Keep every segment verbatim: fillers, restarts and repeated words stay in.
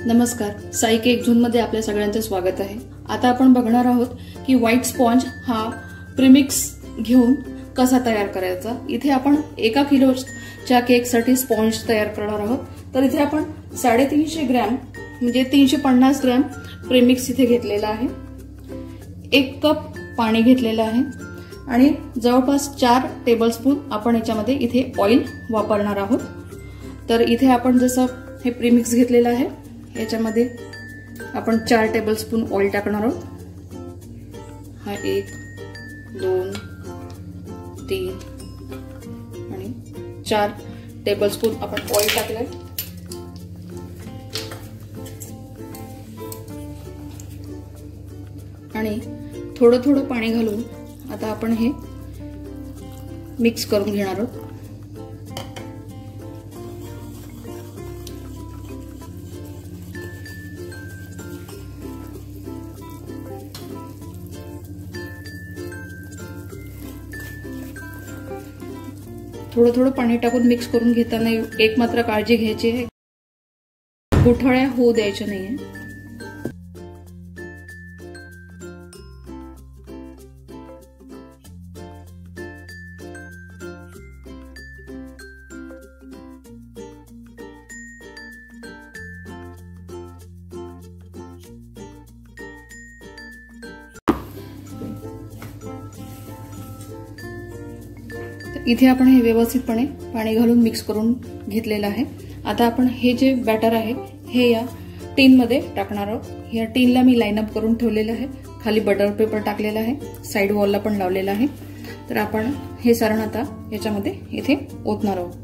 नमस्कार, Sai cake zone मध्ये आपल्या सगळ्यांचे स्वागत आहे। आता आपण बघणार आहोत की व्हाईट स्पॉन्ज हा प्रीमिक्स घेऊन कसा तयार करायचा। इथे आपण एका किलोच्या केक साठी स्पॉन्ज तयार करणार आहोत। तर इथे आपण साडेतीनशे ग्रॅम म्हणजे तीनशे पन्नास ग्रॅम प्रीमिक्स इथे घेतलेला आहे। एक कप पाणी घेतलेलं आहे आणि जवळपास चार टेबलस्पून आपण याच्यामध्ये इथे ऑइल वापरणार आहोत। तर इथे आपण जसं हे प्रीमिक्स घेतलेलं आहे याच्यामध्ये आपण चार टेबलस्पून ऑइल टाकणार आहोत। हा एक दोन तीन आणि चार टेबलस्पून आपण ऑइल टाकलंय। आणि थोडं थोडं पाणी घालून आता आपण हे मिक्स करून घेणार आहोत। थोडं थोडं पाणी टाकून मिक्स करून घेताना एक मात्र काळजी घ्यायची आहे, गुठळ्या होऊ द्यायच्या नाहीये। इथे आपण हे व्यवस्थितपणे पाणी घालून मिक्स करून घेतलेलं आहे। आता आपण हे जे बॅटर आहे हे या टीन मध्ये टाकणार आहोत। या टीनला मी लाईन अप करून ठेवलेलं आहे, खाली बटर पेपर टाकलेला आहे, साइड वॉलला पण लावलेला आहे। तर आपण हे सारण आता याच्यामध्ये इथे ओतणार आहोत।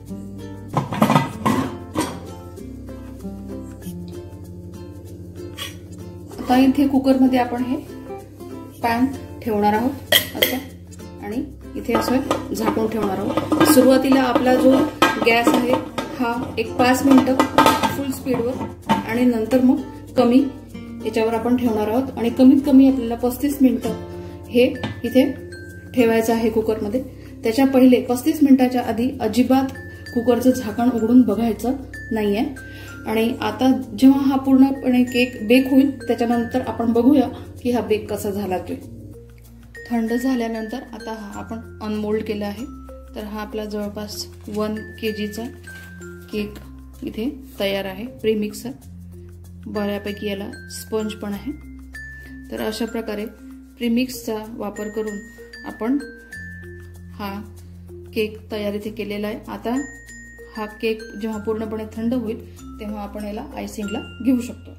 आता इथे कुकर मध्ये आपण हे पॅन ठेवणार आहोत असं आणि इथे असं झाकून ठेवणार आहोत। सुरुवातीला आपला जो गॅस आहे हा एक पाच मिनिटं फुल स्पीडवर आणि नंतर मग कमी याच्यावर आपण ठेवणार आहोत। आणि कमीत कमी आपल्याला पस्तीस मिनिटं हे इथे ठेवायचं आहे कुकरमध्ये। त्याच्या पहिले पस्तीस मिनिटाच्या आधी अजिबात कुकरचं झाकण उघडून बघायचं नाहीये। आणि आता जेव्हा हा पूर्णपणे केक बेक होईल त्याच्यानंतर आपण बघूया की हा बेक कसा झाला ते। थंड झाल्यानंतर आता हा आपण अनमोल्ड केला आहे। तर हा आपला जवळपास वन केजीचा केक इथे तयार आहे प्रीमिक्सचा। बऱ्यापैकी याला स्पंज पण आहे। तर अशा प्रकारे प्रीमिक्सचा वापर करून आपण हा केक तयार इथे केलेला आहे। आता हा केक जेव्हा पूर्णपणे थंड होईल तेव्हा आपण याला आयसिंगला घेऊ शकतो।